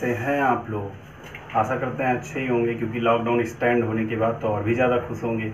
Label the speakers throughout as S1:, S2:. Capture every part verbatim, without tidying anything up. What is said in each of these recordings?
S1: कैसे हैं आप लोग? आशा करते हैं अच्छे ही होंगे, क्योंकि लॉकडाउन स्टैंड होने के बाद तो और भी ज़्यादा खुश होंगे।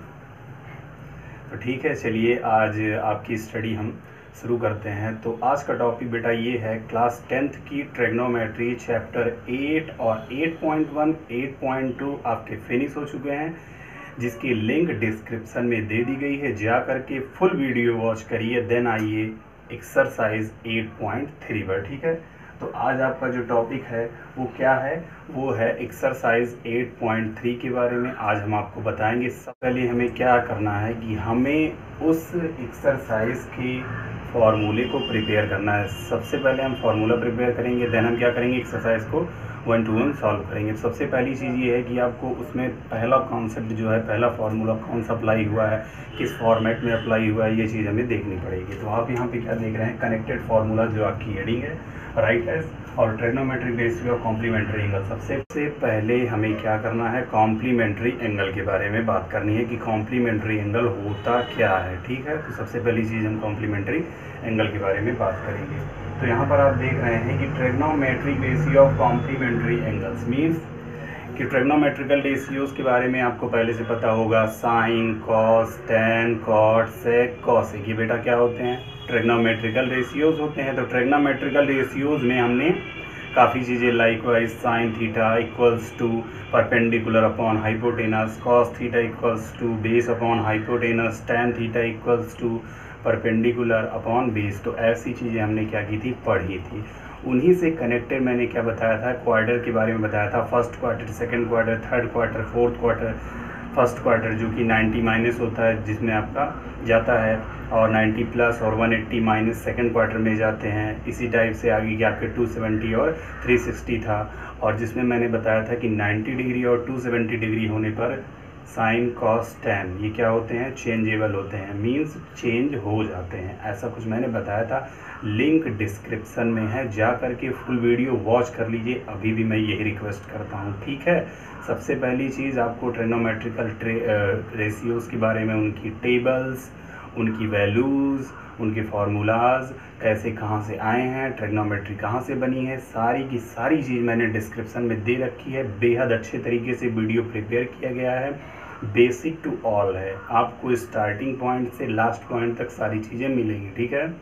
S1: तो ठीक है, चलिए आज आपकी स्टडी हम शुरू करते हैं। तो आज का टॉपिक बेटा ये है क्लास टेंथ की ट्रिग्नोमेट्री चैप्टर एट और eight point one, eight point two आपके फिनिश हो चुके हैं, जिसकी लिंक डिस्क्रिप्शन में दे दी गई है। जा करके फुल वीडियो वॉच करिए, देन आइए एक्सरसाइज एट पॉइंट थ्री पर। ठीक है, तो आज आपका जो टॉपिक है वो क्या है? वो है एक्सरसाइज एट पॉइंट थ्री के बारे में आज हम आपको बताएंगे। सबसे पहले हमें क्या करना है कि हमें उस एक्सरसाइज के फॉर्मूले को प्रिपेयर करना है। सबसे पहले हम फार्मूला प्रिपेयर करेंगे, देन हम क्या करेंगे, एक्सरसाइज को वन टू वन सॉल्व करेंगे। सबसे पहली चीज़ ये है कि आपको उसमें पहला कॉन्सेप्ट जो है, पहला फार्मूला कौन सा अप्लाई हुआ है, किस फॉर्मेट में अप्लाई हुआ है, ये चीज़ हमें देखनी पड़ेगी। तो आप यहाँ पे क्या देख रहे हैं, कनेक्टेड फार्मूला जो आपकी हेडिंग है, राइट है, और ट्रिग्नोमेट्रिक रेशियो और कॉम्प्लीमेंट्री एंगल। सबसे पहले हमें क्या करना है, कॉम्प्लीमेंट्री एंगल के बारे में बात करनी है कि कॉम्प्लीमेंट्री एंगल होता क्या है। ठीक है, तो सबसे पहली चीज़ हम कॉम्प्लीमेंट्री एंगल के बारे में बात करेंगे। तो यहाँ पर आप देख रहे हैं कि trigonometric ratio of complementary angles means कि ट्रिग्नोमेट्रिकल रेशियोज़ के बारे में आपको पहले से पता होगा, sine, cos, tan, cot, sec, cosec, ये बेटा क्या होते हैं, ट्रिग्नोमेट्रिकल रेशियोज़ होते हैं। तो ट्रिग्नोमेट्रिकल रेशियोज़ में हमने काफ़ी चीज़ें likewise sine theta equals to perpendicular upon hypotenuse, cos theta equals to base upon hypotenuse, tan theta equals to perpendicular upon base. तो ऐसी चीज़ें हमने क्या की थी, पढ़ी थी। उन्हीं से कनेक्टेड मैंने क्या बताया था, क्वार्टर के बारे में बताया था, first quarter, second quarter, third quarter, fourth quarter. First quarter जो कि नाइन्टी माइनस होता है, जिसमें आपका जाता है, और नाइन्टी प्लस और one eighty minus second quarter में जाते हैं। इसी टाइप से आगे के आपके टू सेवेंटी और थ्री सिक्सटी था, और जिसमें मैंने बताया था कि नाइन्टी डिग्री और टू सेवेंटी डिग्री होने पर साइन, कॉस, टेन ये क्या होते हैं, चेंजेबल होते हैं, मींस चेंज हो जाते हैं। ऐसा कुछ मैंने बताया था, लिंक डिस्क्रिप्शन में है, जा करके फुल वीडियो वॉच कर लीजिए। अभी भी मैं यही रिक्वेस्ट करता हूँ। ठीक है, सबसे पहली चीज़ आपको ट्रिग्नोमेट्रिकल रेशियोज़ के बारे में, उनकी टेबल्स, उनकी वैल्यूज़, उनके फार्मूलाज, कैसे कहाँ से आए हैं, ट्रिग्नोमेट्री कहाँ से बनी है, सारी की सारी चीज़ मैंने डिस्क्रिप्शन में दे रखी है। बेहद अच्छे तरीके से वीडियो प्रिपेयर किया गया है, बेसिक टू ऑल है। आपको स्टार्टिंग पॉइंट से लास्ट पॉइंट तक सारी चीज़ें मिलेंगी। ठीक है,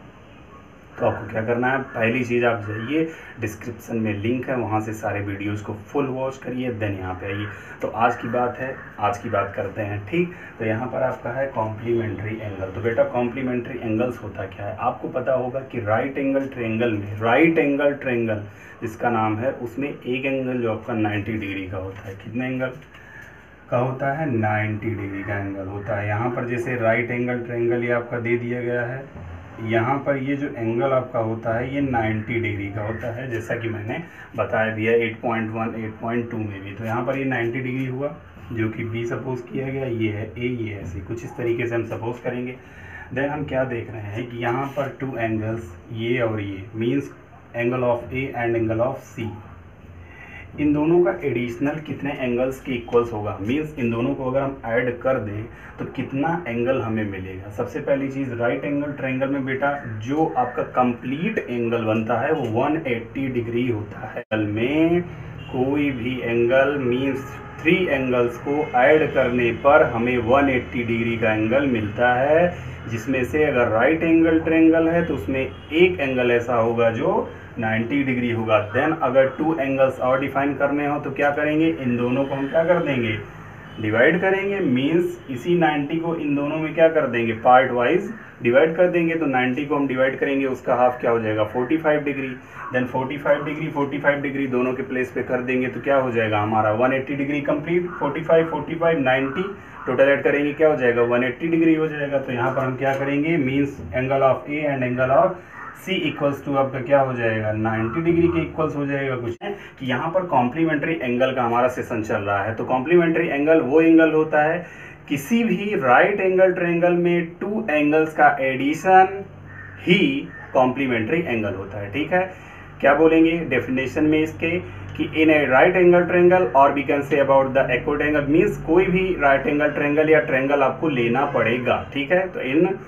S1: तो आपको क्या करना है, पहली चीज़ आप जाइए, डिस्क्रिप्शन में लिंक है, वहाँ से सारे वीडियोस को फुल वॉच करिए, देन यहाँ पे आइए। तो आज की बात है, आज की बात करते हैं। ठीक, तो यहाँ पर आपका है कॉम्प्लीमेंट्री एंगल। तो बेटा कॉम्प्लीमेंट्री एंगल्स होता क्या है, आपको पता होगा कि राइट एंगल ट्रायंगल में, राइट एंगल ट्रायंगल जिसका नाम है, उसमें एक एंगल जो आपका नाइन्टी डिग्री का होता है। कितने एंगल का होता है, नाइन्टी डिग्री का एंगल होता है। यहाँ पर जैसे राइट एंगल ट्रायंगल ये आपका दे दिया गया है, यहाँ पर ये जो एंगल आपका होता है ये नाइन्टी डिग्री का होता है, जैसा कि मैंने बताया भी है eight point one, eight point two में भी। तो यहाँ पर ये नाइन्टी डिग्री हुआ, जो कि बी सपोज किया गया, ये है ए, ये है सी, कुछ इस तरीके से हम सपोज करेंगे। देन हम क्या देख रहे हैं कि यहाँ पर टू एंगल्स, ये और ये, means angle of A and angle of C, इन दोनों का एडिशनल कितने एंगल्स के इक्वल्स होगा, मीन्स इन दोनों को अगर हम ऐड कर दें तो कितना एंगल हमें मिलेगा। सबसे पहली चीज़, राइट एंगल ट्रायंगल में बेटा जो आपका कंप्लीट एंगल बनता है वो वन एट्टी डिग्री होता है। में कोई भी एंगल मीन्स थ्री एंगल्स को ऐड करने पर हमें वन एट्टी डिग्री का एंगल मिलता है, जिसमें से अगर राइट एंगल ट्रायंगल है तो उसमें एक एंगल ऐसा होगा जो नाइन्टी डिग्री होगा। देन अगर टू एंगल्स और डिफाइन करने हो तो क्या करेंगे, इन दोनों को हम क्या कर देंगे, डिवाइड करेंगे, मीन्स इसी नाइन्टी को इन दोनों में क्या कर देंगे, पार्ट वाइज डिवाइड कर देंगे। तो नाइन्टी को हम डिवाइड करेंगे, उसका हाफ क्या हो जाएगा, forty five degree. Then forty five degree, forty five degree दोनों के प्लेस पे कर देंगे तो क्या हो जाएगा हमारा one eighty degree complete. Forty five, forty five, ninety total add करेंगे, क्या हो जाएगा, वन एट्टी डिग्री हो जाएगा। तो यहाँ पर हम क्या करेंगे, means angle of A and angle of C equals to आपका क्या हो जाएगा, नाइन्टी डिग्री के इक्वल्स हो जाएगा। कुछ है कि यहाँ पर कॉम्प्लीमेंट्री एंगल का हमारा सेशन चल रहा है। तो कॉम्प्लीमेंट्री एंगल वो एंगल होता है, किसी भी राइट एंगल ट्रायंगल में टू एंगल्स का एडिशन ही कॉम्प्लीमेंट्री एंगल होता है। ठीक है, क्या बोलेंगे डेफिनेशन में इसके कि in a right angle triangle और we can say about the acute angle, means कोई भी राइट एंगल ट्रायंगल या ट्रायंगल आपको लेना पड़ेगा। ठीक है, तो इन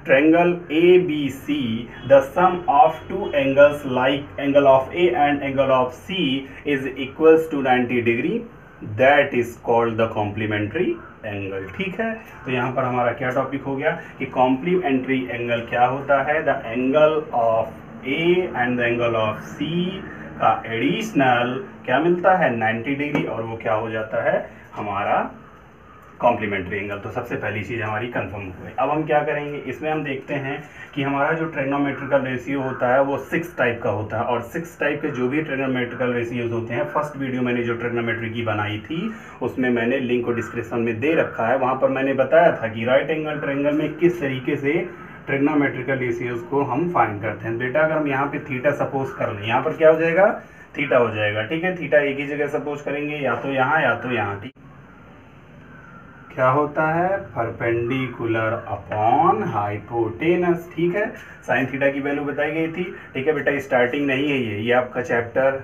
S1: triangle A B C, the sum of two angles like angle of A and angle of C is equals to ninety degree, that is called the complementary angle। ठीक है, तो यहाँ पर हमारा क्या टॉपिक हो गया कि कॉम्प्लीमेंट्री एंगल क्या होता है, the angle of A and the angle of C का एडिशनल क्या मिलता है नाइन्टी डिग्री, और वो क्या हो जाता है हमारा कॉम्प्लीमेंट्री एंगल। तो सबसे पहली चीज़ हमारी कंफर्म हो गई। अब हम क्या करेंगे, इसमें हम देखते हैं कि हमारा जो ट्रिग्नोमेट्रिकल रेशियो होता है वो सिक्स टाइप का होता है, और सिक्स टाइप के जो भी ट्रिग्नोमेट्रिकल रेशियोज होते हैं, फर्स्ट वीडियो मैंने जो ट्रिग्नोमेट्री की बनाई थी उसमें मैंने लिंक को डिस्क्रिप्शन में दे रखा है, वहाँ पर मैंने बताया था कि राइट एंगल ट्रायंगल में किस तरीके से ट्रिग्नोमेट्रिकल रेशियोज को हम फाइंड करते हैं। बेटा अगर हम यहाँ पे थीटा सपोज कर लें, यहाँ पर क्या हो जाएगा थीटा हो जाएगा। ठीक है, थीटा एक ही जगह सपोज करेंगे, या तो यहाँ या तो यहाँ। ठीक, क्या होता है परपेंडिकुलर अपॉन हाइपोटेनस। ठीक है, साइन थीटा की वैल्यू बताई गई थी। ठीक है बेटा, स्टार्टिंग नहीं है ये ये आपका चैप्टर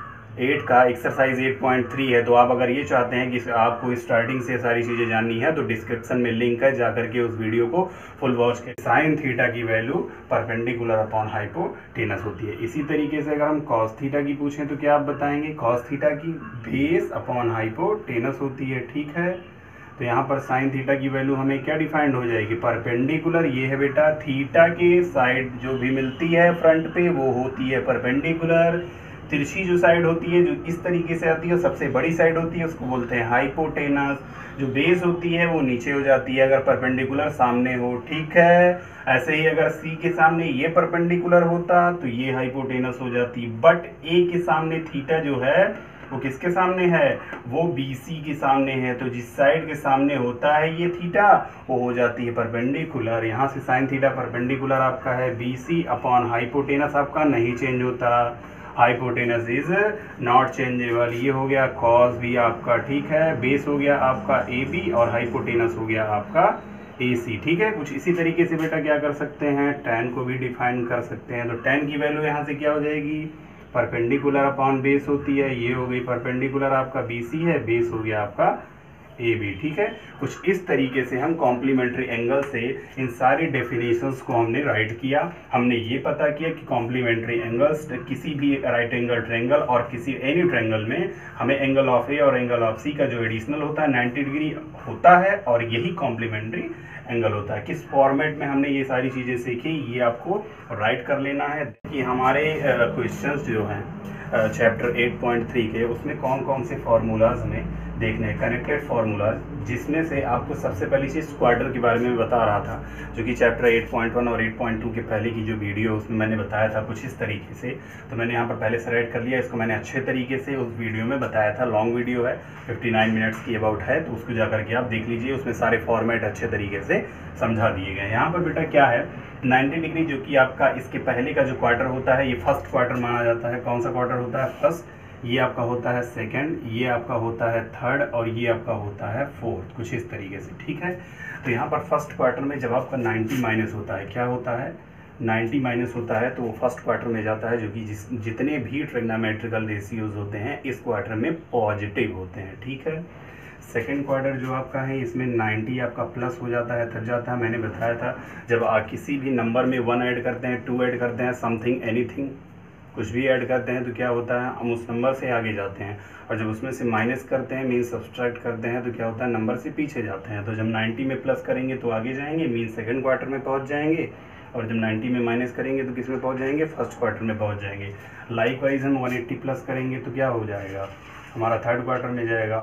S1: एट का एक्सरसाइज एट पॉइंट थ्री है। तो आप अगर ये चाहते हैं कि आपको स्टार्टिंग से सारी चीज़ें जाननी है तो डिस्क्रिप्शन में लिंक है, जाकर के उस वीडियो को फुल वॉच करें। साइन थीटा की वैल्यू परपेंडिकुलर अपॉन हाइपोटेनस होती है। इसी तरीके से अगर हम कॉस थीटा की पूछें तो क्या आप बताएंगे, कॉस थीटा की बेस अपॉन हाइपोटेनस होती है। ठीक है, तो यहाँ पर साइन थीटा की वैल्यू हमें क्या डिफाइंड हो जाएगी, परपेंडिकुलर। ये है बेटा थीटा के साइड जो भी मिलती है फ्रंट पे वो होती है परपेंडिकुलर। तिरछी जो साइड होती है जो इस तरीके से आती है सबसे बड़ी साइड होती है उसको बोलते हैं हाइपोटेनस। जो बेस होती है वो नीचे हो जाती है अगर परपेंडिकुलर सामने हो। ठीक है, ऐसे ही अगर सी के सामने ये परपेंडिकुलर होता तो ये हाइपोटेनस हो जाती, बट ए के सामने थीटा जो है वो किसके सामने है, वो बी सी के सामने है। तो जिस साइड के सामने होता है ये थीटा वो हो जाती है परपेंडिकुलर। यहाँ से साइन थीटा परपेंडिकुलर आपका है बी सी अपॉन हाइपोटेनस आपका नहीं चेंज होता, हाइपोटेनस इज नॉट चेंजेबल। ये हो गया कॉस भी आपका। ठीक है, बेस हो गया आपका ए बी और हाइपोटेनस हो गया आपका ए सी। ठीक है, कुछ इसी तरीके से बेटा क्या कर सकते हैं, टैन को भी डिफाइन कर सकते हैं। तो टैन की वैल्यू यहाँ से क्या हो जाएगी, परपेंडिकुलर अपॉन बेस होती है, ये हो गई परपेंडिकुलर आपका बी सी है, बेस हो गया आपका ए बी। ठीक है, कुछ इस तरीके से हम कॉम्प्लीमेंट्री एंगल से इन सारी डेफिनेशंस को हमने राइट किया। हमने ये पता किया कि कॉम्प्लीमेंट्री एंगल्स किसी भी राइट एंगल ट्रायंगल और किसी एनी ट्रायंगल में हमें एंगल ऑफ ए और एंगल ऑफ सी का जो एडिशनल होता है नाइन्टी डिग्री होता है, और यही कॉम्प्लीमेंट्री एंगल होता है। किस फॉर्मेट में हमने ये सारी चीज़ें सीखी ये आपको राइट कर लेना है कि हमारे क्वेश्चंस जो हैं चैप्टर एट पॉइंट थ्री के उसमें कौन कौन से फार्मूलाज हमें देखने हैं, कनेक्टेड फार्मूलाज, जिसमें से आपको सबसे पहली चीज़ क्वाड्रेटर के बारे में बता रहा था, जो कि चैप्टर एट पॉइंट वन और एट पॉइंट टू के पहले की जो वीडियो उसमें मैंने बताया था कुछ इस तरीके से। तो मैंने यहाँ पर पहले से राइट कर लिया, इसको मैंने अच्छे तरीके से उस वीडियो में बताया था। लॉन्ग वीडियो है, फिफ्टी नाइन मिनट्स की अबाउट है, तो उसको जा करके आप देख लीजिए, उसमें सारे फॉर्मेट अच्छे तरीके से समझा दिए गए। यहाँ पर बेटा क्या है नाइन्टी डिग्री जो कि आपका इसके पहले का जो क्वार्टर होता है ये फर्स्ट क्वार्टर माना जाता है। कौन सा क्वार्टर होता है, फर्स्ट। ये आपका होता है सेकंड, ये आपका होता है थर्ड, और ये आपका होता है फोर्थ, कुछ इस तरीके से। ठीक है, तो यहाँ पर फर्स्ट क्वार्टर में जब आपका नाइन्टी माइनस होता है, क्या होता है नाइन्टी माइनस होता है, तो वो फर्स्ट क्वार्टर में जाता है, जो कि जिस जितने भी ट्रिग्नोमेट्रिकल रेशियोज होते हैं इस क्वार्टर में पॉजिटिव होते हैं। ठीक है, सेकेंड क्वार्टर जो आपका है इसमें नाइन्टी आपका प्लस हो जाता है, तब जाता है। मैंने बताया था जब आप किसी भी नंबर में वन ऐड करते हैं, टू ऐड करते हैं, समथिंग एनीथिंग कुछ भी ऐड करते हैं तो क्या होता है हम उस नंबर से आगे जाते हैं, और जब उसमें से माइनस करते हैं मीन सब्सट्रैक्ट करते हैं तो क्या होता है नंबर से पीछे जाते हैं। तो जब नाइन्टी में प्लस करेंगे तो आगे जाएंगे, मीन सेकंड क्वार्टर में पहुंच जाएंगे, और जब नाइन्टी में माइनस करेंगे तो किस में पहुंच जाएंगे, फर्स्ट क्वार्टर में पहुंच जाएंगे। लाइक वाइज हम वन एट्टी प्लस करेंगे तो क्या हो जाएगा हमारा थर्ड क्वार्टर में जाएगा।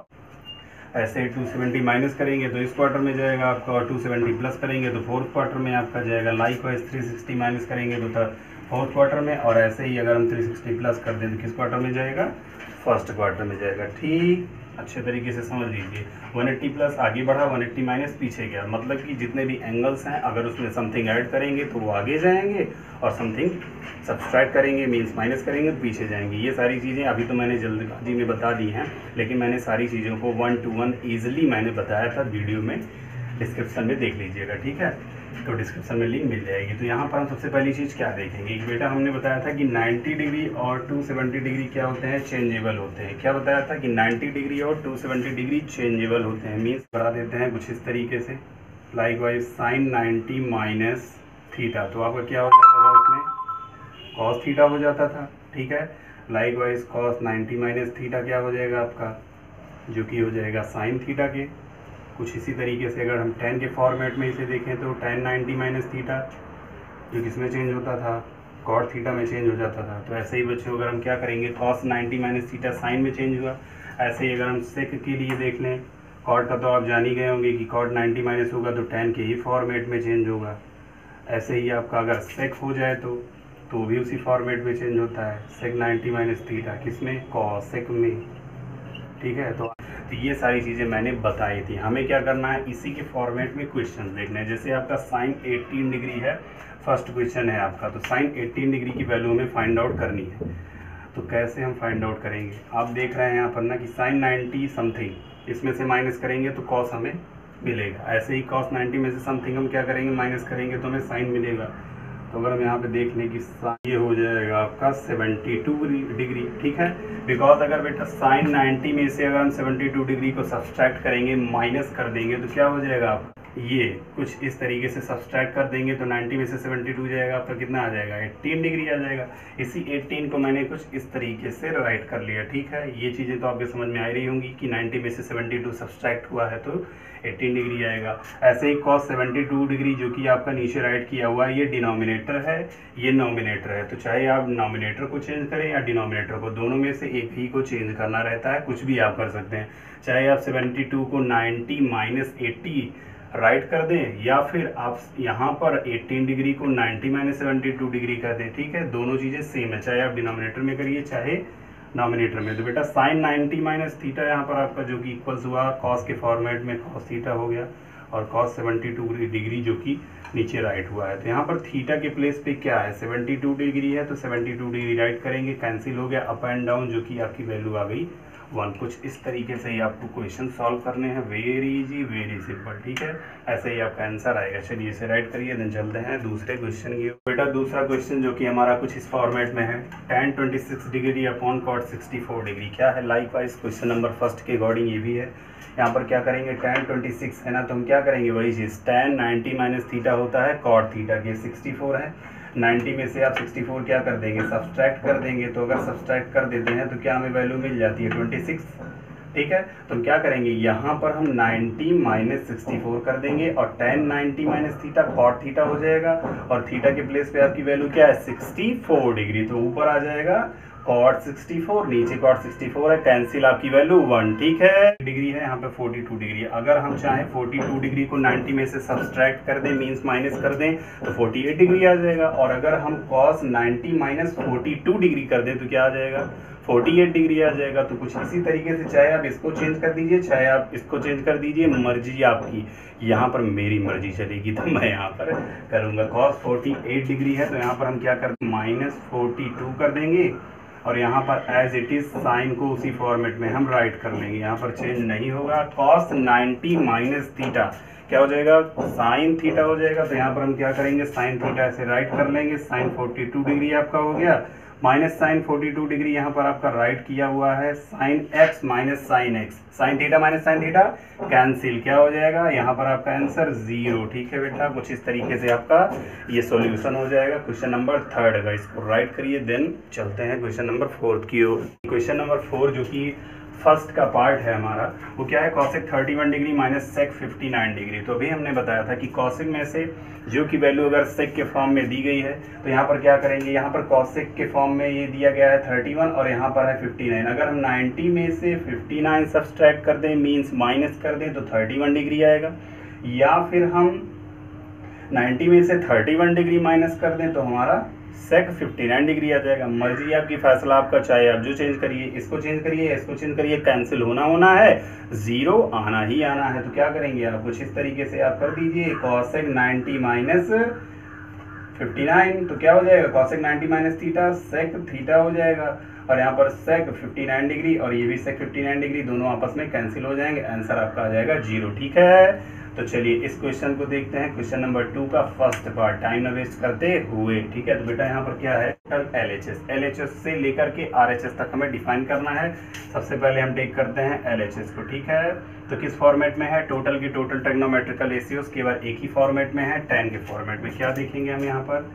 S1: ऐसे ही टू सेवेंटी माइनस करेंगे तो इस क्वार्टर में जाएगा आपका, और टू सेवेंटी प्लस करेंगे तो फोर्थ क्वार्टर में आपका जाएगा। Likewise three sixty minus करेंगे तो फोर्थ क्वार्टर में, और ऐसे ही अगर हम थ्री सिक्सटी प्लस कर दें तो किस क्वार्टर में जाएगा, फर्स्ट क्वार्टर में जाएगा। ठीक, अच्छे तरीके से समझ लीजिए। वन एट्टी प्लस आगे बढ़ा, वन एट्टी माइनस पीछे गया, मतलब कि जितने भी एंगल्स हैं अगर उसमें समथिंग ऐड करेंगे तो वो आगे जाएंगे, और समथिंग सब्सट्रैक्ट करेंगे मीन्स माइनस करेंगे तो पीछे जाएंगे। ये सारी चीज़ें अभी तो मैंने जल्दबाजी में बता दी हैं, लेकिन मैंने सारी चीज़ों को वन टू वन ईजिली मैंने बताया था वीडियो में, डिस्क्रिप्शन में देख लीजिएगा। ठीक है, तो डिस्क्रिप्शन में लिंक मिल जाएगी। तो यहाँ पर हम सबसे पहली चीज़ क्या देखेंगे कि बेटा हमने बताया था कि नाइन्टी डिग्री और टू सेवेंटी डिग्री क्या होते हैं, चेंजेबल होते हैं। क्या बताया था कि नाइन्टी डिग्री और टू सेवेंटी डिग्री चेंजेबल होते हैं, मीन्स बता देते हैं कुछ इस तरीके से। Likewise sine ninety minus theta, तो आपका क्या हो जाता था उसमें, कॉस थीटा हो जाता था। ठीक है, likewise cos ninety minus theta क्या हो जाएगा आपका, जो कि हो जाएगा साइन थीटा के। कुछ इसी तरीके से अगर हम टेन के फॉर्मेट में इसे देखें तो टेन नाइन्टी माइनस थीटा जो किसमें चेंज होता था, कॉट थीटा में चेंज हो जाता था। तो ऐसे ही बच्चों अगर हम क्या करेंगे, cos ninety minus theta sine में चेंज हुआ। ऐसे ही अगर हम सेक के लिए देख लें, कॉट का तो आप जान ही गए होंगे कि कॉट नाइन्टी माइनस होगा तो टेन के ही फॉर्मेट में चेंज होगा। ऐसे ही आपका अगर सेक हो जाए तो तो भी उसी फॉर्मेट में चेंज होता है, सेक नाइन्टी माइनस थीटा किसमें, कॉस सेक में। ठीक है, तो तो ये सारी चीज़ें मैंने बताई थी। हमें क्या करना है, इसी के फॉर्मेट में क्वेश्चन देखने हैं। जैसे आपका साइन एटीन डिग्री है, फर्स्ट क्वेश्चन है आपका, तो साइन एटीन डिग्री की वैल्यू हमें फाइंड आउट करनी है। तो कैसे हम फाइंड आउट करेंगे, आप देख रहे हैं यहाँ पर ना कि साइन नाइन्टी समथिंग इसमें से माइनस करेंगे तो कॉस हमें मिलेगा। ऐसे ही कॉस नाइन्टी में से समथिंग हम क्या करेंगे, माइनस करेंगे तो हमें साइन मिलेगा। तो अगर हम यहाँ पे देख लें कि ये हो जाएगा आपका सेवेंटी टू डिग्री। ठीक है, बिकॉज अगर बेटा साइन नाइन्टी में से अगर हम सेवेंटी टू डिग्री को सब्सट्रैक्ट करेंगे, माइनस कर देंगे तो क्या हो जाएगा आप, ये कुछ इस तरीके से सब्सट्रैक्ट कर देंगे तो नाइन्टी में से सेवेंटी टू जाएगा आपका, कितना आ जाएगा, एटीन डिग्री आ जाएगा। इसी एटीन को मैंने कुछ इस तरीके से राइट कर लिया। ठीक है, ये चीज़ें तो आपके समझ में आ रही होंगी कि नाइन्टी में से सेवेंटी टू सब्सट्रैक्ट हुआ है तो एटीन डिग्री आएगा। ऐसे ही कॉस सेवेंटी टू डिग्री जो कि आपका नीचे राइट किया हुआ है, ये डिनोमिनेटर है, ये नोमिनेटर है। तो चाहे आप नोमिनेटर को चेंज करें या डिनोमिनेटर को, दोनों में से एक ही को चेंज करना रहता है। कुछ भी आप कर सकते हैं, चाहे आप सेवेंटी टू को नाइन्टी माइनस एट्टी राइट कर दें या फिर आप यहाँ पर एटीन डिग्री को ninety minus seventy two degree कर दें। ठीक है, दोनों चीज़ें सेम है, चाहे आप डिनोमिनेटर में करिए चाहे नॉमिनेटर में। तो बेटा साइन नाइन्टी माइनस थीटा यहाँ पर आपका जो कि इक्वल्स हुआ कॉस के फॉर्मेट में कॉस थीटा हो गया, और कॉस सेवेंटी टू डिग्री जो कि नीचे राइट हुआ है। तो यहाँ पर थीटा के प्लेस पे क्या है, सेवेंटी टू डिग्री है तो सेवेंटी टू डिग्री राइट करेंगे, कैंसिल हो गया, अप एंड डाउन जो कि आपकी वैल्यू आ गई वन। कुछ इस तरीके से ही आपको क्वेश्चन सॉल्व करने हैं, वेरी इजी वेरी सिंपल। ठीक है, ऐसे ही आपका आंसर आएगा। चलिए इसे राइट करिए, देन चलते हैं दूसरे क्वेश्चन की। बेटा दूसरा क्वेश्चन जो कि हमारा कुछ इस फॉर्मेट में है, tan twenty six degree upon cot sixty four degree क्या है। Likewise question number first के अकॉर्डिंग ये भी है। यहाँ पर क्या करेंगे, टेन ट्वेंटी सिक्स है ना, तो हम क्या करेंगे, वही चीज़, टेन नाइन्टी माइनस थीटा होता है कॉट थीटा के, सिक्सटी फोर है, नाइन्टी में से आप सिक्सटी फोर क्या कर देंगे, सब्सट्रैक्ट कर देंगे। तो अगर सब्सट्रैक्ट कर देते हैं तो क्या हमें वैल्यू मिल जाती है, ट्वेंटी सिक्स। ठीक है, तो हम क्या करेंगे, यहाँ पर हम नाइन्टी माइनस सिक्सटी फोर कर देंगे और tan ninety minus theta cot theta हो जाएगा, और थीटा के प्लेस पे आपकी वैल्यू क्या है, सिक्सटी फोर डिग्री। तो ऊपर आ जाएगा कॉट सिक्सटी फोर, नीचे कॉट सिक्सटी फोर है, कैंसिल आपकी वैल्यू वन। ठीक है, डिग्री है यहाँ पे फोर्टी टू डिग्री। अगर हम चाहें फोर्टी टू डिग्री को नाइन्टी में से सब्सट्रैक्ट कर दें, मींस माइनस कर दें, तो फोर्टी एट डिग्री आ जाएगा। और अगर हम cos ninety minus forty two degree कर दें तो क्या आ जाएगा, फोर्टी एट डिग्री आ जाएगा। तो कुछ इसी तरीके से चाहे आप इसको चेंज कर दीजिए चाहे आप इसको चेंज कर दीजिए, मर्जी आपकी। यहाँ पर मेरी मर्जी चलेगी तो मैं यहाँ पर करूँगा। कॉस फोर्टी एट डिग्री है तो यहाँ पर हम क्या कर माइनस फोर्टी टू कर देंगे, और यहाँ पर एज इट इज साइन को उसी फॉर्मेट में हम राइट कर लेंगे, यहाँ पर चेंज नहीं होगा। कॉस नाइन्टी माइनस थीटा क्या हो जाएगा, साइन थीटा हो जाएगा। तो यहाँ पर हम क्या करेंगे, साइन थीटा ऐसे राइट कर लेंगे, साइन फोर्टी टू डिग्री आपका हो गया, minus sine forty two degree यहाँ पर आपका राइट किया हुआ है, sine x minus sine x, sine theta minus sine theta cancel, क्या हो जाएगा यहाँ पर आपका आंसर जीरो। ठीक है बेटा, कुछ इस तरीके से आपका ये सॉल्यूशन हो जाएगा। क्वेश्चन नंबर थर्ड है, इसको राइट करिए, देन चलते हैं क्वेश्चन नंबर फोर्थ की ओर। क्वेश्चन नंबर फोर जो कि फर्स्ट का पार्ट है हमारा, वो क्या है, cosec thirty one degree minus sec fifty nine degree. तो अभी हमने बताया था कि कॉसेक में से जो की वैल्यू अगर सेक के फॉर्म में दी गई है तो यहाँ पर क्या करेंगे, यहाँ पर कॉसेक के फॉर्म में ये दिया गया है थर्टी वन और यहाँ पर है फिफ्टी नाइन। अगर हम नाइन्टी में से फिफ्टी नाइन सब्सट्रैक्ट कर दें, मीन्स माइनस कर दें, तो थर्टी वन डिग्री आएगा। या फिर हम नाइन्टी में से थर्टी वन डिग्री माइनस कर दें तो हमारा सेक फिफ्टी नाइन डिग्री आ जाएगा। मर्जी आपकी, फैसला आपका, चाहे आप जो चेंज करिए, इसको चेंज करिए इसको चेंज करिए, कैंसिल होना होना है, जीरो आना ही आना है। तो क्या करेंगे आप, कुछ इस तरीके से आप कर दीजिए, cosec ninety minus fifty nine, तो क्या हो जाएगा, cosec ninety minus theta sec theta हो जाएगा, और यहाँ पर सेक फिफ्टी नाइन डिग्री और ये भी सेक फिफ्टी नाइन डिग्री, दोनों आपस में कैंसिल हो जाएंगे, आंसर आपका आ जाएगा जीरो। ठीक है, तो चलिए इस क्वेश्चन को देखते हैं, क्वेश्चन नंबर टू का फर्स्ट पार्ट, टाइम न वेस्ट करते हुए। ठीक है, तो बेटा यहाँ पर क्या है, L H S L H S से लेकर के आर एच एस तक हमें डिफाइन करना है। सबसे पहले हम टेक करते हैं एल एच एस को। ठीक है, तो किस फॉर्मेट में है, टोटल की टोटल ट्रिग्नोमेट्रिकल रेशियोज केवल एक ही फॉर्मेट में है, टेन के फॉर्मेट में। क्या देखेंगे हम यहाँ पर,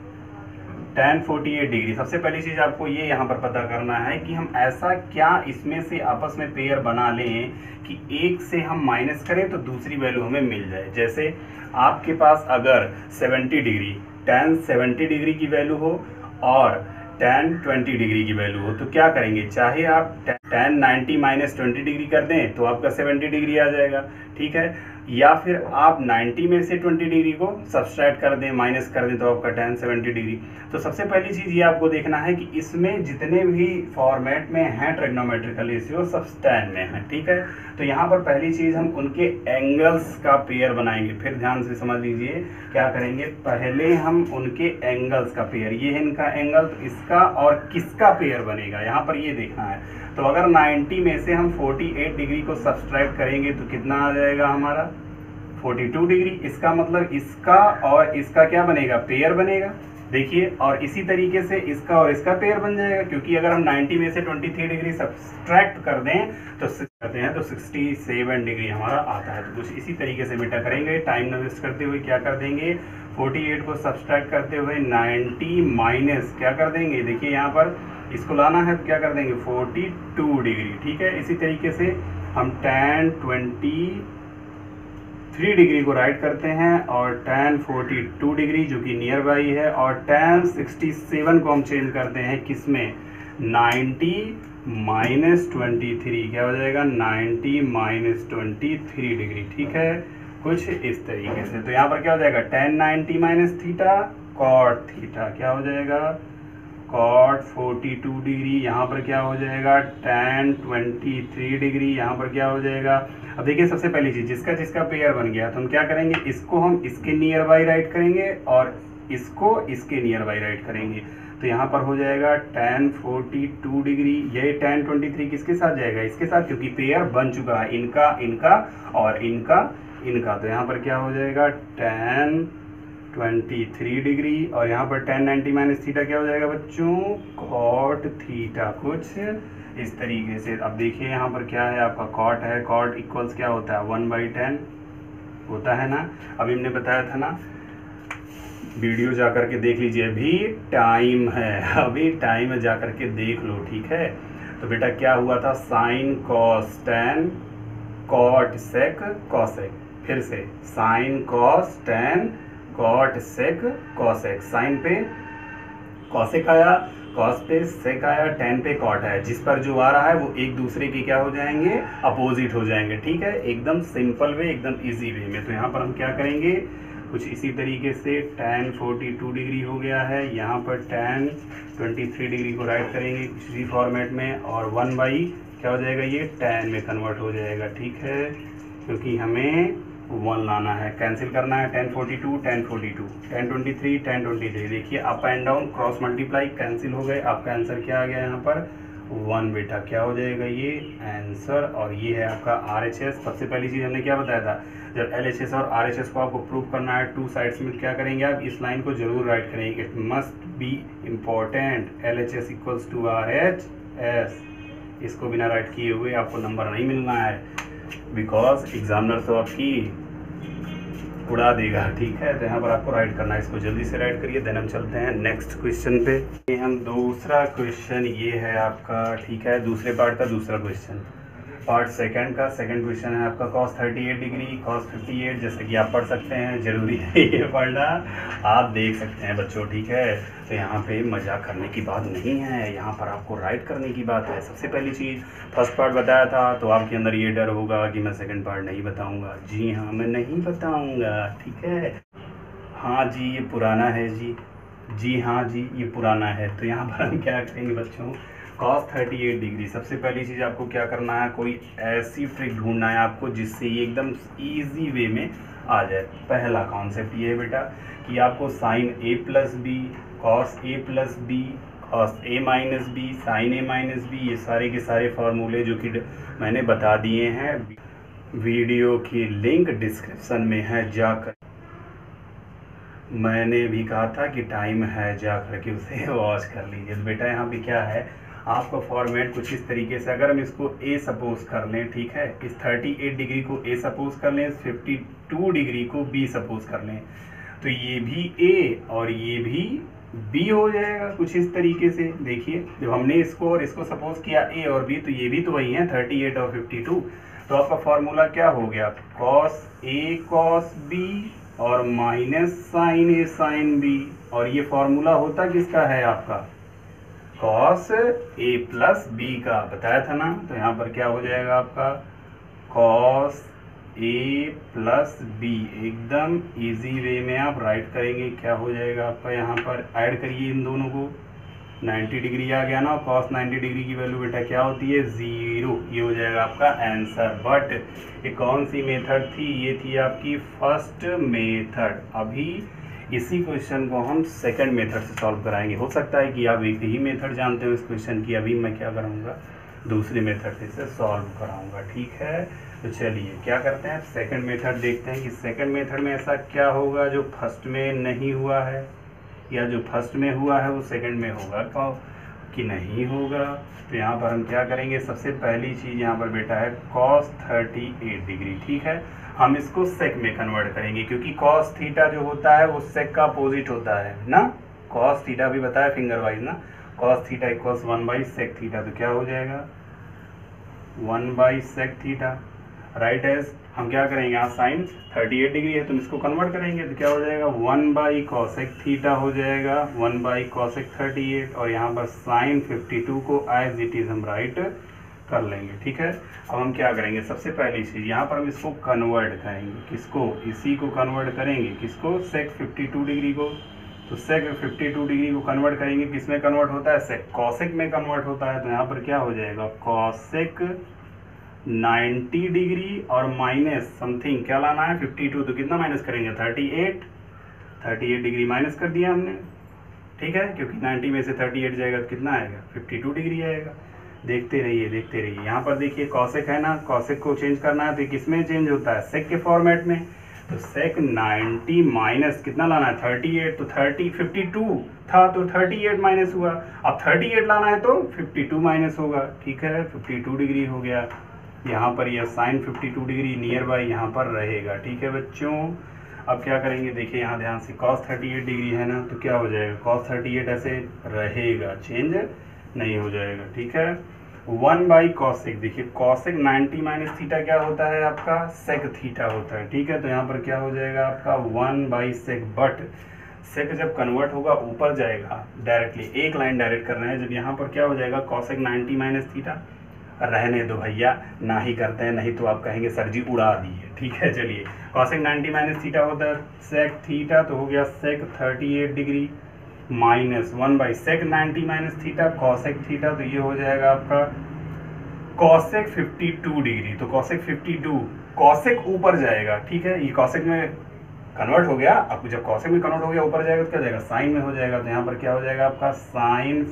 S1: टेन फोर्टी एट डिग्री। सबसे पहली चीज़ आपको ये यहाँ पर पता करना है कि हम ऐसा क्या इसमें से आपस में पेयर बना लें कि एक से हम माइनस करें तो दूसरी वैल्यू हमें मिल जाए। जैसे आपके पास अगर seventy degree tan seventy degree की वैल्यू हो और टेन ट्वेंटी डिग्री की वैल्यू हो, तो क्या करेंगे, चाहे आप tan ninety minus twenty degree कर दें तो आपका सेवेंटी डिग्री आ जाएगा। ठीक है, या फिर आप नाइन्टी में से ट्वेंटी डिग्री को सब्सट्रैक्ट कर दें, माइनस कर दें, तो आपका टेन सेवेंटी डिग्री। तो सबसे पहली चीज़ ये आपको देखना है कि इसमें जितने भी फॉर्मेट में हैं ट्रिग्नोमेट्रिकल रेशियो सब टेन में हैं। ठीक है, तो यहाँ पर पहली चीज़ हम उनके एंगल्स का पेयर बनाएंगे। फिर ध्यान से समझ लीजिए क्या करेंगे, पहले हम उनके एंगल्स का पेयर, ये है इनका एंगल, तो इसका और किसका पेयर बनेगा यहाँ पर ये देखना है। तो अगर नाइन्टी में से हम फोर्टी एट डिग्री को सब्सट्रैक्ट करेंगे तो कितना आ जाएगा हमारा, फोर्टी टू डिग्री। इसका मतलब इसका और इसका क्या बनेगा, पेयर बनेगा। देखिए, और इसी तरीके से इसका और इसका पेयर बन जाएगा, क्योंकि अगर हम नाइन्टी में से ट्वेंटी थ्री डिग्री सब्सट्रैक्ट कर दें तो करते हैं तो सिक्सटी सेवन डिग्री हमारा आता है। तो कुछ इसी तरीके से बेटा करेंगे, टाइम न वेस्ट करते हुए क्या कर देंगे, फोर्टी एट को सब्सट्रैक्ट करते हुए नाइन्टी माइनस क्या कर देंगे, देखिए यहाँ पर इसको लाना है तो क्या कर देंगे, फोर्टी टू डिग्री। ठीक है, इसी तरीके से हम टेन ट्वेंटी थ्री डिग्री को राइट करते हैं और टेन फोर्टी टू डिग्री जो कि नियर बाई है, और टेन सिक्सटी सेवन को हम चेंज करते हैं किसमें, नाइन्टी माइनस ट्वेंटी थ्री। क्या हो जाएगा, ninety minus twenty three degree. ठीक है, कुछ इस तरीके से। तो यहाँ पर क्या हो जाएगा, tan ninety minus theta cot theta, क्या हो जाएगा, कॉट फोर्टी टू डिग्री। यहाँ पर क्या हो जाएगा, टेन ट्वेंटी थ्री डिग्री। यहाँ पर क्या हो जाएगा, अब देखिए सबसे पहली चीज़, जिसका जिसका पेयर बन गया तो हम क्या करेंगे, इसको हम इसके नियर बाई राइट करेंगे और इसको इसके नियर बाई राइट करेंगे। तो यहाँ पर हो जाएगा टेन फोर्टी टू डिग्री। ये टेन ट्वेंटी थ्री किसके साथ जाएगा, इसके साथ, क्योंकि पेयर बन चुका है इनका इनका और इनका इनका। तो यहाँ पर क्या हो जाएगा, टेन ट्वेंटी थ्री डिग्री, और यहाँ पर टेन नाइन्टी माइनस थीटा क्या हो जाएगा बच्चों, कॉट थीटा। कुछ इस तरीके से। अब देखिए यहाँ पर क्या है, आपका कॉट है, कॉट इक्वल्स क्या होता है, वन बाई टेन होता है ना। अभी हमने बताया था ना, वीडियो जा कर के देख लीजिए, अभी टाइम है, अभी टाइम है, जा कर के देख लो। ठीक है, तो बेटा क्या हुआ था, sine cos tan cot sec cosec. फिर से sine cos tan cot sec cosec. Sine पे कॉसेक आया, कॉस पे सेक आया, टेन पे कॉट आया। जिस पर जो आ रहा है वो एक दूसरे के क्या हो जाएंगे, अपोजिट हो जाएंगे। ठीक है, एकदम सिंपल वे, एकदम इजी वे में। तो यहाँ पर हम क्या करेंगे, कुछ इसी तरीके से टेन फोर्टी टू डिग्री हो गया है, यहाँ पर टेन ट्वेंटी थ्री डिग्री को राइट करेंगे इसी फॉर्मेट में, और वन बाई क्या हो जाएगा, ये टेन में कन्वर्ट हो जाएगा। ठीक है, क्योंकि हमें वन लाना है, कैंसिल करना है, tan forty two tan forty two tan twenty three tan twenty three. देखिए up and down cross multiply cancel हो गए, आपका आंसर क्या आ गया यहाँ पर, वन। बेटा क्या हो जाएगा ये आंसर, और ये है आपका आर एच एस। सबसे पहली चीज़ हमने क्या बताया था, जब एल एच एस और आर एच एस को आपको प्रूव करना है टू साइड्स में, क्या करेंगे आप, इस लाइन को जरूर राइट करेंगे, it must be important, L H S equals to R H S. इसको बिना राइट किए हुए आपको नंबर नहीं मिलना है, बिकॉज एग्जामिनर तो आपकी उड़ा देगा। ठीक है, तो यहाँ पर आपको राइट करना है, इसको जल्दी से राइट करिए, देन हम चलते हैं नेक्स्ट क्वेश्चन पे। ये हम दूसरा क्वेश्चन ये है आपका, ठीक है, दूसरे पार्ट का दूसरा क्वेश्चन, पार्ट सेकंड का सेकंड क्वेश्चन है आपका, cos thirty eight degree cos fifty eight. जैसे कि आप पढ़ सकते हैं, जरूरी है ये पढ़ना, आप देख सकते हैं बच्चों। ठीक है, तो यहाँ पे मजाक करने की बात नहीं है, यहाँ पर आपको राइट करने की बात है। सबसे पहली चीज़, फर्स्ट पार्ट बताया था तो आपके अंदर ये डर होगा कि मैं सेकंड पार्ट नहीं बताऊंगा। जी हाँ, मैं नहीं बताऊंगा। ठीक है, हाँ जी ये पुराना है जी, जी हाँ जी ये पुराना है। तो यहाँ पर हम क्या करेंगे बच्चों, कॉस थर्टी एट डिग्री। सबसे पहली चीज़ आपको क्या करना है, कोई ऐसी ट्रिक ढूंढना है आपको जिससे ये एकदम इजी वे में आ जाए। पहला कॉन्सेप्ट ये है बेटा कि आपको sine A plus B, cos A plus B, cos A minus B, sine A minus B, ये सारे के सारे फार्मूले जो कि मैंने बता दिए हैं, वीडियो की लिंक डिस्क्रिप्शन में है, जाकर मैंने भी कहा था कि टाइम है, जा करके उसे वॉच कर लीजिए। तो बेटा यहाँ पे क्या है, आपका फॉर्मेट कुछ इस तरीके से, अगर हम इसको ए सपोज कर लें, ठीक है, इस अड़तीस डिग्री को ए सपोज कर लें, इस बावन डिग्री को बी सपोज कर लें, तो ये भी ए और ये भी बी हो जाएगा कुछ इस तरीके से। देखिए जब हमने इसको और इसको सपोज किया ए और बी, तो ये भी तो वही है अड़तीस और बावन। तो आपका फॉर्मूला क्या हो गया, कॉस ए कॉस बी और minus sine A sine B. और ये फॉर्मूला होता किसका है आपका, कॉस ए प्लस बी का, बताया था ना। तो यहाँ पर क्या हो जाएगा आपका, कॉस ए प्लस बी, एकदम इजी वे में आप राइट करेंगे। क्या हो जाएगा आपका, यहाँ पर ऐड करिए इन दोनों को, नब्बे डिग्री आ गया ना, कॉस नब्बे डिग्री की वैल्यू बेटा क्या होती है, ज़ीरो। ये हो जाएगा आपका आंसर। बट ये कौन सी मेथड थी, ये थी आपकी फर्स्ट मेथड। अभी इसी क्वेश्चन को हम सेकंड मेथड से सॉल्व कराएंगे। हो सकता है कि आप एक ही मेथड जानते हो इस क्वेश्चन की, अभी मैं क्या करूँगा, दूसरी मेथड से इसे सॉल्व कराऊँगा, ठीक है। तो चलिए क्या करते हैं, सेकंड मेथड देखते हैं कि सेकंड मेथड में ऐसा क्या होगा जो फर्स्ट में नहीं हुआ है, या जो फर्स्ट में हुआ है वो सेकंड में होगा क्यों कि नहीं होगा। तो यहाँ पर हम क्या करेंगे, सबसे पहली चीज़ यहाँ पर बेटा है कॉस अड़तीस डिग्री, ठीक है। हम इसको सेक में कन्वर्ट करेंगे, क्योंकि कॉस थीटा जो होता है वो सेक का अपोजिट होता है ना। कॉस थीटा भी बताया फिंगर वाइज ना, cos theta equals one by sec theta. तो क्या हो जाएगा, one by sec theta, right. As हम क्या करेंगे, यहाँ साइन अड़तीस डिग्री है तो इसको कन्वर्ट करेंगे, तो क्या हो जाएगा, वन बाई कॉसेक थीटा हो जाएगा, वन बाई कॉसेक अड़तीस। और यहाँ पर साइन बावन को एज इट इज हम राइट कर लेंगे, ठीक है। अब हम क्या करेंगे, सबसे पहली चीज़ यहाँ पर हम इसको कन्वर्ट करेंगे, किसको, इसी को कन्वर्ट करेंगे, किसको, सेक बावन डिग्री को। तो सेक बावन डिग्री को कन्वर्ट करेंगे, किस में कन्वर्ट होता है, सेक कॉसेक में कन्वर्ट होता है। तो यहाँ पर क्या हो जाएगा, कॉसेक नब्बे डिग्री और माइनस समथिंग क्या लाना है, बावन। तो कितना माइनस करेंगे, अड़तीस, अड़तीस डिग्री माइनस कर दिया हमने, ठीक है, क्योंकि नब्बे में से अड़तीस जाएगा तो कितना आएगा, बावन डिग्री आएगा। देखते रहिए देखते रहिए, यहाँ पर देखिए कॉसेक है ना, कॉसेक को चेंज करना है तो किस में चेंज होता है, सेक के फॉर्मेट में। तो सेक नब्बे माइनस कितना लाना है, अड़तीस, तो तीस बावन था तो अड़तीस माइनस हुआ, अब अड़तीस लाना है तो बावन माइनस होगा, ठीक है, बावन डिग्री हो गया। यहाँ पर यह साइन बावन डिग्री नियर बाई यहाँ पर रहेगा, ठीक है बच्चों। अब क्या करेंगे, देखिए यहाँ ध्यान से, कॉस अड़तीस डिग्री है ना, तो क्या हो जाएगा, कॉस अड़तीस ऐसे रहेगा, चेंज नहीं हो जाएगा, ठीक है। वन बाई कॉसेक, देखिए कॉसेक नब्बे माइनस थीटा क्या होता है आपका, सेक थीटा होता है, ठीक है। तो यहाँ पर क्या हो जाएगा आपका one by sec, but sec जब कन्वर्ट होगा ऊपर जाएगा डायरेक्टली, एक लाइन डायरेक्ट कर रहे हैं। जब यहाँ पर क्या हो जाएगा, कॉसेक नब्बे माइनस थीटा, रहने दो भैया, ना ही करते हैं, नहीं तो आप कहेंगे सर जी उड़ा दिए, ठीक है। चलिए कॉसेक नब्बे माइनस थीटा होता है सेक थीटा, तो हो गया सेक अड़तीस degree minus one by sec नब्बे माइनस थीटा कॉसेक थीटा, तो ये हो जाएगा आपका कॉसेक बावन डिग्री। तो कॉसेक बावन, कॉसेक ऊपर जाएगा, ठीक है, ये कॉसेक में कन्वर्ट हो गया। अब जब कॉसेक में कन्वर्ट हो गया ऊपर जाएगा तो क्या जाएगा, साइन में हो जाएगा। तो यहाँ पर क्या हो जाएगा आपका साइन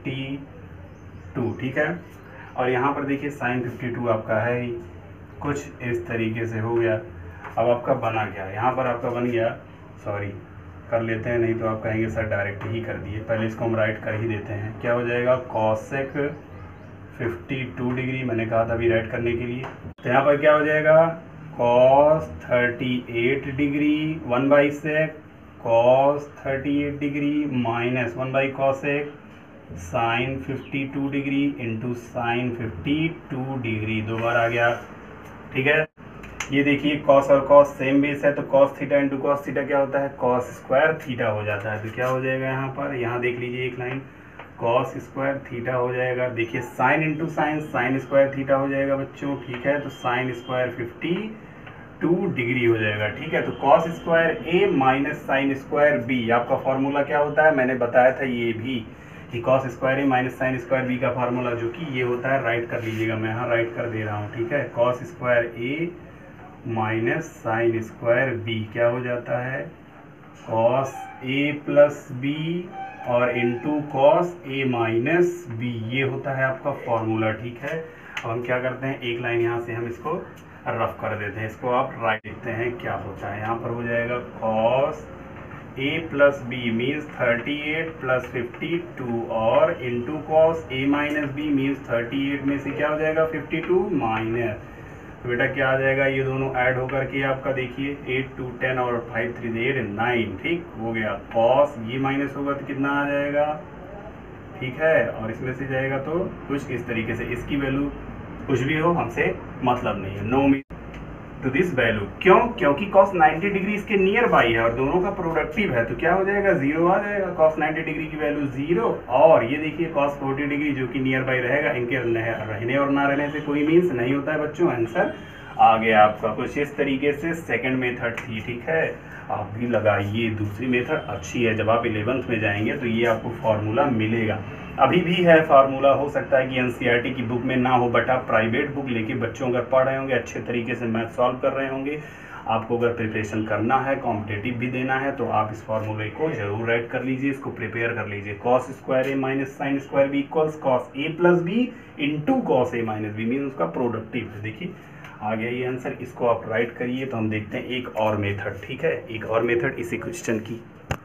S1: बावन, ठीक है। और यहाँ पर देखिए साइन बावन आपका है ही, कुछ इस तरीके से हो गया। अब आपका बना क्या, यहाँ पर आपका बन गया, सॉरी कर लेते हैं, नहीं तो आप कहेंगे सर डायरेक्ट ही कर दिए, पहले इसको हम राइट कर ही देते हैं। क्या हो जाएगा, कॉसेक बावन डिग्री, मैंने कहा था अभी राइट करने के लिए। तो यहाँ पर क्या हो जाएगा, कॉस अड़तीस degree one by sec cos अड़तीस degree minus one by cosec sine बावन डिग्री इंटू साइन बावन डिग्री, दो बार आ गया, ठीक है। ये देखिए कॉस और कॉस सेम बेस है, तो cos theta into cos theta क्या होता है, कॉस स्क्वायर थीटा हो जाता है। तो क्या हो जाएगा यहाँ पर, यहाँ देख लीजिए एक लाइन, कॉस स्क्वायर थीटा हो जाएगा। देखिए sine into sine, sine square theta हो जाएगा बच्चों, ठीक है। तो साइन स्क्वायर बावन डिग्री हो जाएगा, ठीक है। तो cos square A minus sine square B, आपका फॉर्मूला क्या होता है, मैंने बताया था ये भी कि cos square A minus sine square B का फार्मूला जो कि ये होता है, राइट कर लीजिएगा, मैं यहाँ राइट कर दे रहा हूँ, ठीक है। Cos square A minus sine square B क्या हो जाता है, कॉस ए प्लस बी और into cos A minus B, ये होता है आपका फॉर्मूला, ठीक है। अब हम क्या करते हैं, एक लाइन यहाँ से हम इसको रफ कर देते हैं इसको, आप राइट देखते हैं क्या होता है। यहाँ पर हो जाएगा cos A plus B means thirty eight plus fifty two और into cos A minus B means thirty eight में से क्या हो जाएगा फिफ्टी टू माइनस, तो बेटा क्या आ जाएगा, ये दोनों ऐड होकर के आपका देखिए एट टू टेन और फाइव थ्री एट नाइन, ठीक हो गया। कॉस ये माइनस होगा तो कितना आ जाएगा, ठीक है, और इसमें से जाएगा तो कुछ इस तरीके से, इसकी वैल्यू कुछ भी हो हमसे मतलब नहीं है, no mean to this value. क्यों, क्योंकि cos नाइन्टी डिग्री इसके नियर बाई है और दोनों का प्रोडक्टिव है, तो क्या हो जाएगा जीरो आ जाएगा, cos नाइन्टी डिग्री की वैल्यू जीरो। और ये देखिए cos फोर्टी डिग्री जो कि नियर बाई रहेगा, इनके रहने और ना रहने से कोई मीन्स नहीं होता है बच्चों, आंसर आ गया आपका। कुछ इस तरीके से सेकंड मेथड थी, ठीक है, आप भी लगाइए। दूसरी मेथड अच्छी है, जब आप इलेवेंथ में जाएंगे तो ये आपको फार्मूला मिलेगा, अभी भी है फार्मूला, हो सकता है कि एनसीईआरटी की बुक में ना हो, बट आप प्राइवेट बुक लेके बच्चों अगर पढ़ रहे होंगे, अच्छे तरीके से मैथ सॉल्व कर रहे होंगे, आपको अगर प्रिपरेशन करना है, कॉम्पिटेटिव भी देना है, तो आप इस फार्मूले को जरूर राइट कर लीजिए, इसको प्रिपेयर कर लीजिए। Cos square A minus sine square B equals cos A plus B into cos A minus B, mean उसका प्रोडक्टिव है। देखिए आ गया ये आंसर, इसको आप राइट करिए। तो हम देखते हैं एक और मेथड, ठीक है, एक और मेथड इसी क्वेश्चन की।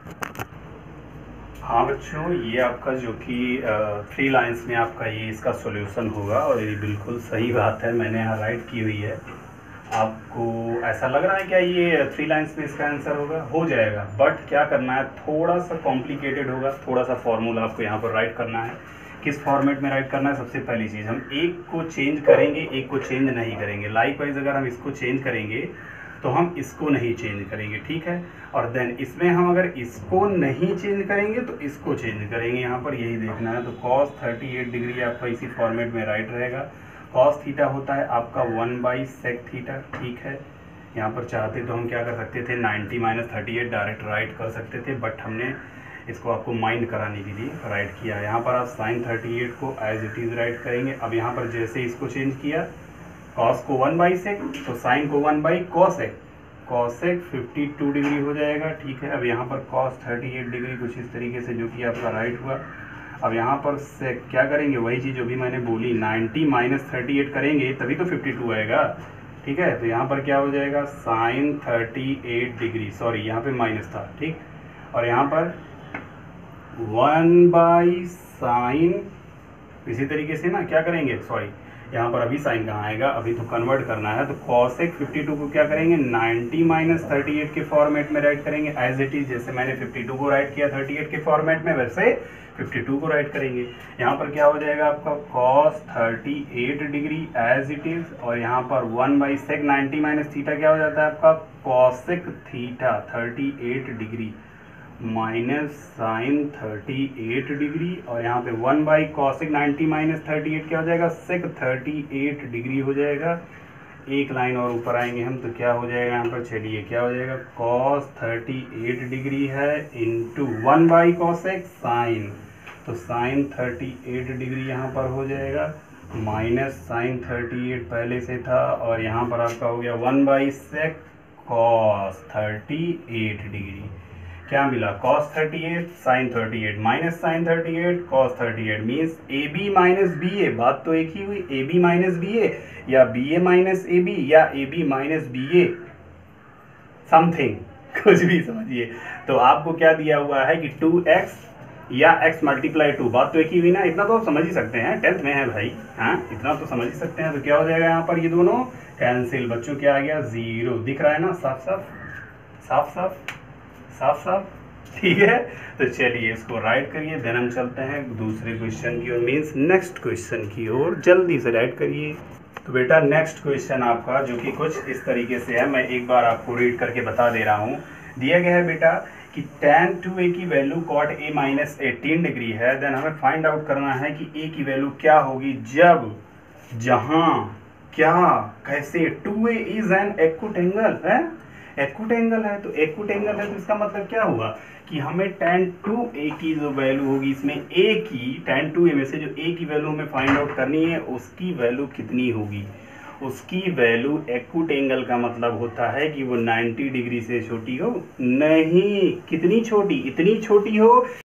S1: हाँ बच्चों, ये आपका जो कि थ्री लाइंस में आपका ये इसका सॉल्यूशन होगा, और ये बिल्कुल सही बात है, मैंने यहाँ राइट की हुई है। आपको ऐसा लग रहा है क्या ये थ्री लाइंस में इसका आंसर होगा, हो जाएगा, बट क्या करना है, थोड़ा सा कॉम्प्लिकेटेड होगा, थोड़ा सा फॉर्मूला आपको यहाँ पर राइट करना है। किस फॉर्मेट में राइट करना है, सबसे पहली चीज़ हम एक को चेंज करेंगे, एक को चेंज नहीं करेंगे। लाइकवाइज अगर हम इसको चेंज करेंगे तो हम इसको नहीं चेंज करेंगे, ठीक है, और देन इसमें हम अगर इसको नहीं चेंज करेंगे तो इसको चेंज करेंगे, यहाँ पर यही देखना है। तो cos थर्टी एट डिग्री आपका इसी फॉर्मेट में राइट रहेगा। cos थीटा होता है आपका वन बाई सेक थीटा, ठीक है, यहाँ पर चाहते तो हम क्या कर सकते थे, ninety minus thirty eight direct write कर सकते थे, बट हमने इसको आपको माइंड कराने के लिए राइट किया। यहाँ पर आप साइन थर्टी एट को एज इट इज़ राइट करेंगे। अब यहाँ पर जैसे इसको चेंज किया, cos को वन बाई सेक, तो साइन को one by cosec, cosec fifty two degree हो जाएगा, ठीक है। अब यहाँ पर cos थर्टी एट डिग्री कुछ इस तरीके से, जो कि आपका राइट हुआ। अब यहाँ पर सेक क्या करेंगे, वही चीज़ जो भी मैंने बोली, नाइन्टी माइनस थर्टी एट करेंगे तभी तो फिफ्टी टू आएगा, ठीक है। तो यहाँ पर क्या हो जाएगा, sine thirty eight degree, sorry यहाँ पे माइनस था, ठीक, और यहाँ पर वन बाई साइन, इसी तरीके से ना क्या करेंगे, सॉरी यहाँ पर अभी साइन कहाँ आएगा, अभी तो कन्वर्ट करना है। तो कॉसेक फिफ्टी टू को क्या करेंगे, नाइन्टी माइनस थर्टी एट के फॉर्मेट में राइट करेंगे एज इट इज, जैसे मैंने फिफ्टी टू को राइट किया थर्टी एट के फॉर्मेट में, वैसे फिफ्टी टू को राइट करेंगे। यहाँ पर क्या हो जाएगा आपका cos thirty eight degree as it is, और यहाँ पर one by sec ninety minus theta क्या हो जाता है आपका cosec theta thirty eight degree minus sine thirty eight degree, और यहाँ पे one by cosec ninety minus thirty eight क्या हो जाएगा, सेक थर्टी एट डिग्री हो जाएगा। एक लाइन और ऊपर आएंगे हम, तो क्या हो जाएगा यहाँ पर, चलिए क्या हो जाएगा, cos थर्टी एट डिग्री है into one by cosec sine, तो साइन थर्टी एट डिग्री यहाँ पर हो जाएगा, माइनस साइन थर्टी एट पहले से था, और यहाँ पर आपका हो गया one by sec cos thirty eight degree. क्या मिला, cos thirty eight sine thirty eight minus sine thirty eight cos thirty eight means A B minus B A, बात तो एक ही हुई, A B minus B A या B A minus A B या A B minus B A something, कुछ भी समझिए। तो आपको क्या दिया हुआ है कि टू एक्स या x मल्टीप्लाई टू, बात तो एक ही हुई ना, इतना तो आप समझ ही सकते हैं, टेंथ में है भाई, हाँ इतना तो समझ ही सकते हैं। तो क्या हो जाएगा यहाँ पर, ये दोनों कैंसिल, बच्चों क्या आ गया, जीरो, दिख रहा है ना, साफ साफ साफ साफ साफ साफ, ठीक है। तो चलिए इसको राइट करिए, देन हम चलते हैं दूसरे क्वेश्चन की ओर, मीन्स नेक्स्ट क्वेश्चन की ओर, जल्दी से राइट करिए। तो बेटा नेक्स्ट क्वेश्चन आपका जो कि कुछ इस तरीके से है, मैं एक बार आपको रीड करके बता दे रहा हूँ। दिया गया है बेटा कि tan टू ए की value cot a minus eighteen degree है, देन हमें फाइंड आउट करना है कि a की वैल्यू क्या होगी जब, जहां, क्या, कैसे। Two A is an acute angle है, एक्यूट एंगल है, तो एक्यूट एंगल है तो इसका मतलब क्या हुआ कि हमें tan टू ए की जो वैल्यू होगी, इसमें a की, tan टू ए में से जो a की वैल्यू हमें फाइंड आउट करनी है, उसकी वैल्यू कितनी होगी, उसकी वैल्यू एक्यूट एंगल का मतलब होता है कि वो नाइन्टी डिग्री से छोटी हो, नहीं, कितनी छोटी, इतनी छोटी हो